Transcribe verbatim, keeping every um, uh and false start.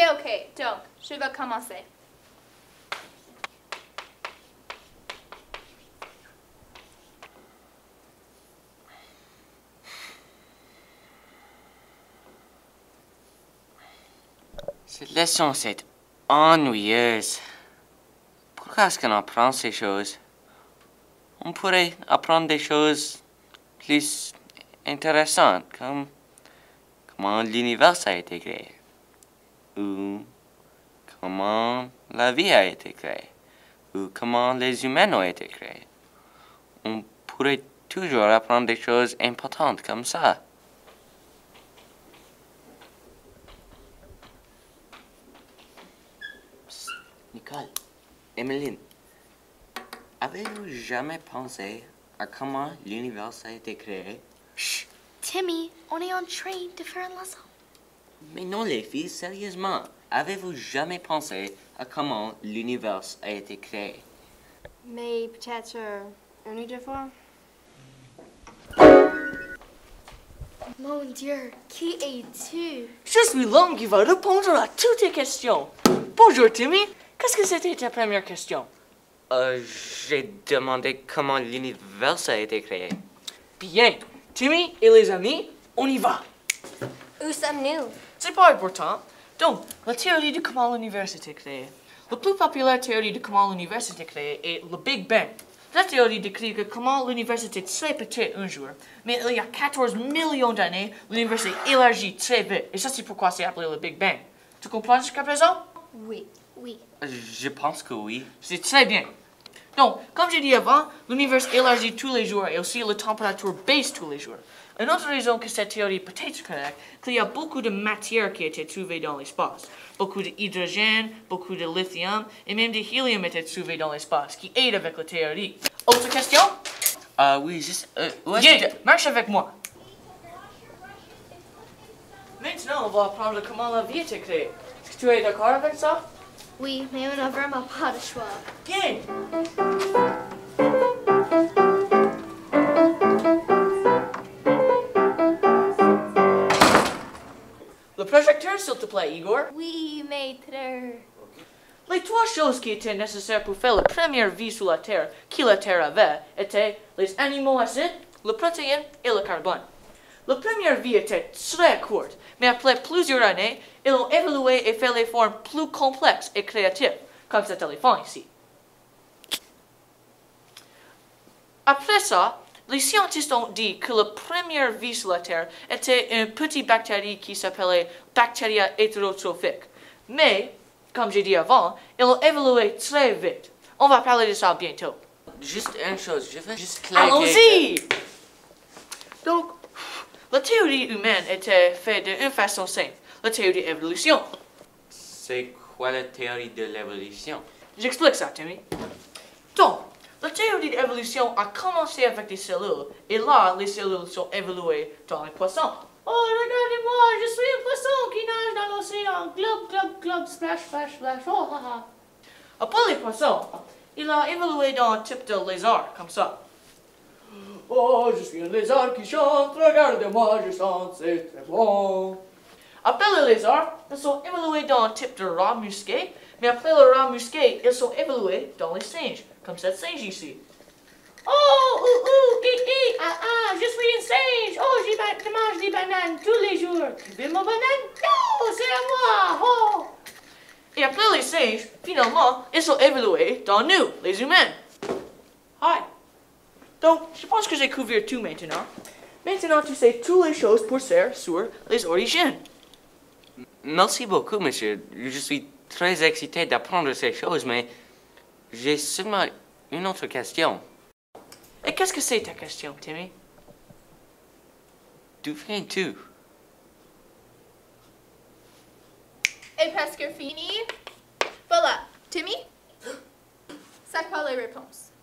ok. Donc, je vais commencer. Cette leçon, c'est ennuyeuse. Pourquoi est-ce qu'on apprend ces choses? On pourrait apprendre des choses plus intéressantes, comme comment l'univers a été créé, ou comment la vie a été créée, ou comment les humains ont été créés. On pourrait toujours apprendre des choses importantes comme ça. Psst, Nicole, Emeline, avez-vous jamais pensé à comment l'univers a été créé? Chut! Timmy, on est en train de faire une leçon. Mais non, les filles, sérieusement, avez-vous jamais pensé à comment l'univers a été créé? Mais peut-être euh, une ou deux fois. Mon Dieu, qui es-tu? Je suis l'homme qui va répondre à toutes tes questions. Bonjour, Timmy. Qu'est-ce que c'était ta première question? Euh, j'ai demandé comment l'univers a été créé. Bien. Timmy et les amis, on y va. Où sommes-nous? C'est pas important. Donc, la théorie de comment l'univers a été créé. La plus populaire théorie de comment l'univers a été créé est le Big Bang. La théorie décrit que comment l'univers était très petit un jour, mais il y a quatorze millions d'années, l'univers s'est élargi très vite. Et ça, c'est pourquoi c'est appelé le Big Bang. Tu comprends jusqu'à présent? Oui, oui. Je pense que oui. C'est très bien. Donc, comme j'ai dit avant, l'univers élargit tous les jours et aussi la température baisse tous les jours. Une autre raison que cette théorie peut être correcte, qu'il y a beaucoup de matière qui a été trouvée dans l'espace. Beaucoup d'hydrogène, beaucoup de lithium et même de hélium étaient trouvés dans l'espace, qui aident avec la théorie. Autre question? Ah oui, juste... Euh, où est-ce Bien, que... marche avec moi. Maintenant, on va apprendre comment la vie a été créée. Est-ce que tu es d'accord avec ça? Oui, mais on n'a vraiment pas de choix. Bien. Le projecteur, s'il te plaît, Igor. Oui, maître. Les trois choses qui étaient nécessaires pour faire la première vie sur la Terre, que la Terre avait, étaient les amino acides, la protéine et le carbone. La première vie était très courte, mais après plusieurs années, ils ont évolué et fait les formes plus complexes et créatives, comme ce téléphone ici. Après ça, les scientifiques ont dit que la première vie sur la Terre était une petite bactérie qui s'appelait bactéria hétérotrophique. Mais, comme j'ai dit avant, ils ont évolué très vite. On va parler de ça bientôt. Juste une chose, je veux juste clarifier... Allons-y! Donc, la théorie humaine était faite d'une façon simple, la théorie de l'évolution. C'est quoi la théorie de l'évolution? J'explique ça, Timmy. Donc, la théorie de l'évolution a commencé avec des cellules, et là, les cellules sont évoluées dans les poissons. Oh, regardez-moi, je suis un poisson qui nage dans l'océan. Glub, glub, glub, splash, splash, splash. Oh, ha, ha. Après les poissons, il a évolué dans un type de lézard, comme ça. Oh, je suis un lézard qui chante, regardez-moi, je chante, c'est très bon. Après les lézards, ils sont évolués dans un type de rat musqué, mais après le rat musqué, ils sont évolués dans les singes, comme cette singe ici. Oh, ouh, ouh, hi, hi, ah, ah, je suis un singe. Oh, je mange des bananes tous les jours. Tu veux ma banane? Non, c'est à moi. Oh. Et après les singes, finalement, ils sont évolués dans nous, les humains. Hi. Donc, je pense que j'ai couvert tout maintenant. Maintenant, tu sais toutes les choses pour faire sur les origines. Merci beaucoup, monsieur. Je suis très excité d'apprendre ces choses, mais j'ai seulement une autre question. Et qu'est-ce que c'est ta question, Timmy? D'où viens-tu? Et presque fini. Voilà. Timmy? C'est quoi les réponses?